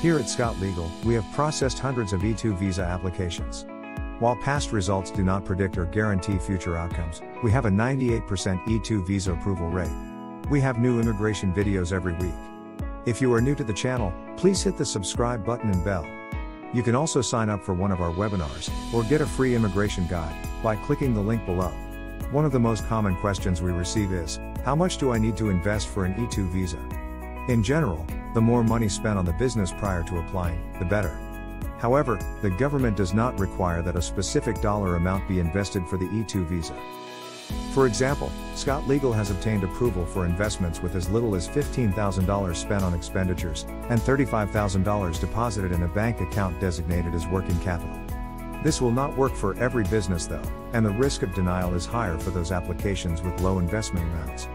Here at Scott Legal, we have processed hundreds of E2 visa applications. While past results do not predict or guarantee future outcomes, we have a 98% E2 visa approval rate. We have new immigration videos every week. If you are new to the channel, please hit the subscribe button and bell. You can also sign up for one of our webinars, or get a free immigration guide, by clicking the link below. One of the most common questions we receive is, how much do I need to invest for an E2 visa? In general, the more money spent on the business prior to applying, the better. However, the government does not require that a specific dollar amount be invested for the E2 visa. For example, Scott Legal has obtained approval for investments with as little as $15,000 spent on expenditures, and $35,000 deposited in a bank account designated as working capital. This will not work for every business though, and the risk of denial is higher for those applications with low investment amounts.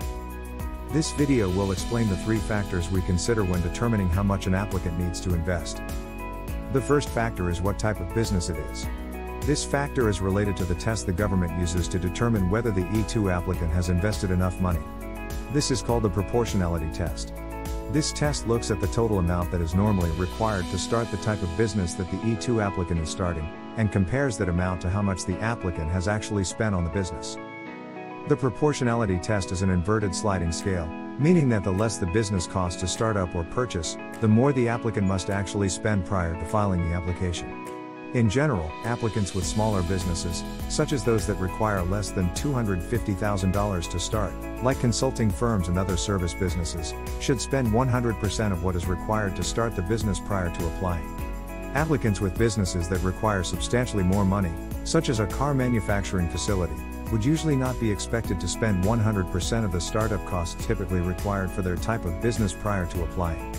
This video will explain the 3 factors we consider when determining how much an applicant needs to invest. The first factor is what type of business it is. This factor is related to the test the government uses to determine whether the E2 applicant has invested enough money. This is called the proportionality test. This test looks at the total amount that is normally required to start the type of business that the E2 applicant is starting, and compares that amount to how much the applicant has actually spent on the business. The proportionality test is an inverted sliding scale, meaning that the less the business costs to start up or purchase, the more the applicant must actually spend prior to filing the application. In general, applicants with smaller businesses, such as those that require less than $250,000 to start, like consulting firms and other service businesses, should spend 100% of what is required to start the business prior to applying. Applicants with businesses that require substantially more money, such as a car manufacturing facility, would usually not be expected to spend 100% of the startup costs typically required for their type of business prior to applying.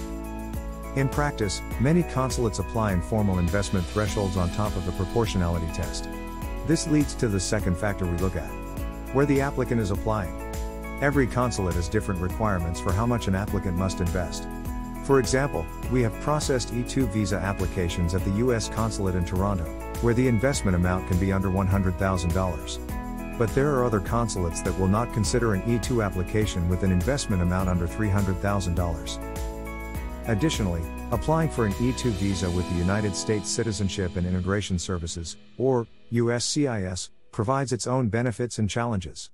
In practice, many consulates apply informal investment thresholds on top of the proportionality test. This leads to the second factor we look at: where the applicant is applying. Every consulate has different requirements for how much an applicant must invest. For example, we have processed E2 visa applications at the U.S. Consulate in Toronto, where the investment amount can be under $100,000. But there are other consulates that will not consider an E2 application with an investment amount under $300,000. Additionally, applying for an E2 visa with the United States Citizenship and Immigration Services, or USCIS, provides its own benefits and challenges.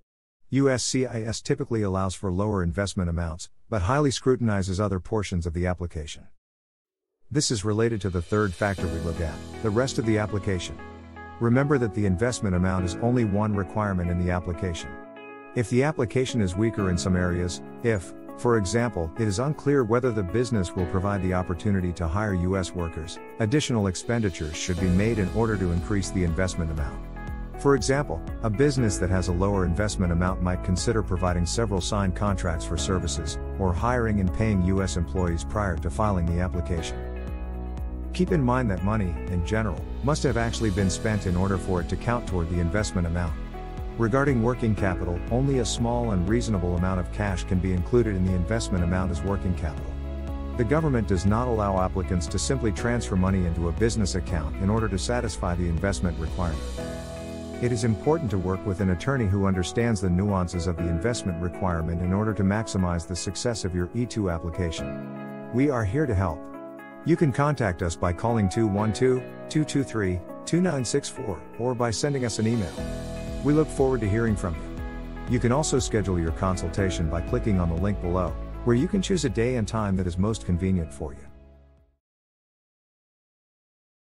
USCIS typically allows for lower investment amounts, but highly scrutinizes other portions of the application. This is related to the third factor we look at, the rest of the application. Remember that the investment amount is only one requirement in the application. If the application is weaker in some areas, if, for example, it is unclear whether the business will provide the opportunity to hire U.S. workers, additional expenditures should be made in order to increase the investment amount. For example, a business that has a lower investment amount might consider providing several signed contracts for services, or hiring and paying U.S. employees prior to filing the application. Keep in mind that money, in general, must have actually been spent in order for it to count toward the investment amount. Regarding working capital, only a small and reasonable amount of cash can be included in the investment amount as working capital. The government does not allow applicants to simply transfer money into a business account in order to satisfy the investment requirement. It is important to work with an attorney who understands the nuances of the investment requirement in order to maximize the success of your E2 application. We are here to help. You can contact us by calling 212-223-2964, or by sending us an email. We look forward to hearing from you. You can also schedule your consultation by clicking on the link below, where you can choose a day and time that is most convenient for you.